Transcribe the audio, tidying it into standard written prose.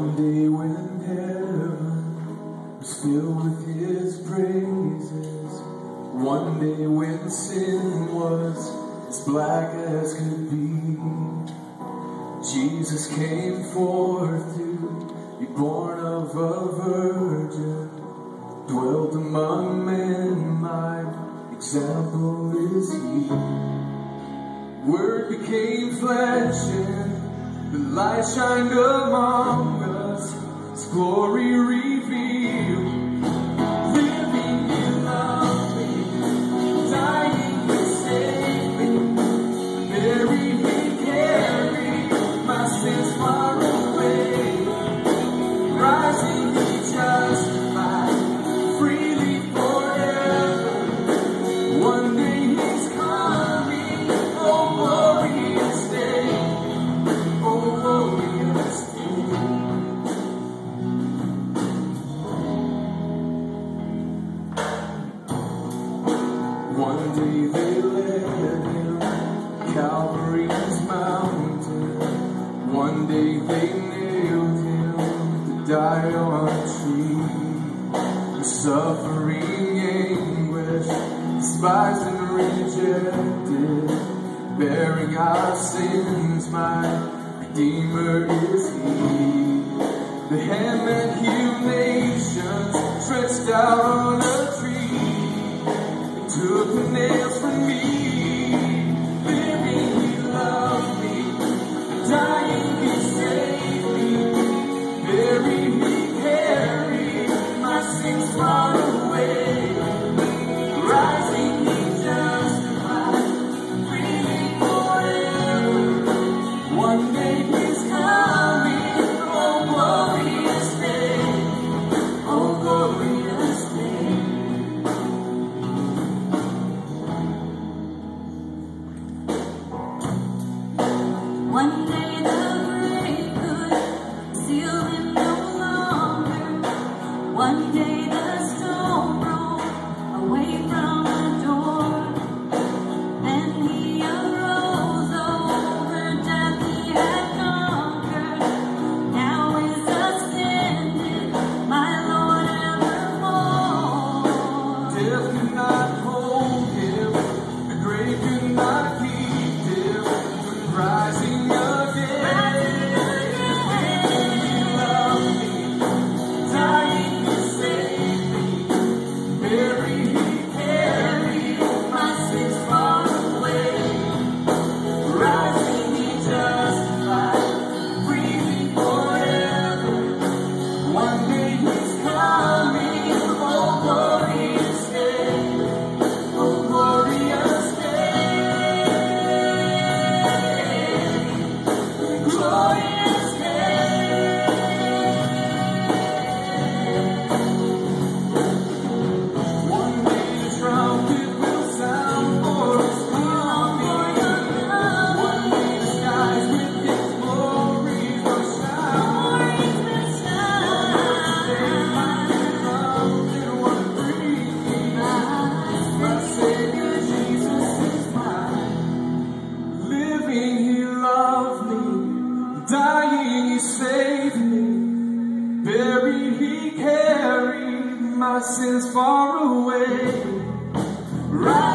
One day when heaven was filled with his praises, one day when sin was as black as could be, Jesus came forth to be born of a virgin, dwelt among men, my example is he. Word became flesh and the light shined among us, his glory revealed. Living in love, dying to save me, buried he carried my sins far away, rising he justified freely forever. One day he's coming, oh glorious day, oh glorious day. One day they led him Calvary's mountain, one day they nailed him to die on a tree. The suffering anguish, despised and rejected, bearing our sins, my Redeemer is he. The hand that healed nations stretched out on a tree, took the nails from me. Living he loved me, dying he saved me, buried he carried my sins far away, rising he justified freely forever. One day he's coming, oh glorious day, oh glorious day. One day the grave could seal him no longer. One day the stone rolled away from the door. Then he arose over death he had conquered. Now is ascended, my Lord evermore. Death could not hold him, the grave could not keep him from rising again. He loved me, dying to save me, buried he carried my sins far away, rising he justified freely forever. One day he's coming, oh glorious day, oh glorious day, glorious day. One day the trumpet will sound for his coming. One day the skies with his glory will shine. My Savior Jesus is mine. Living he loved me, dying he saved me, buried he carried my sins far away, right.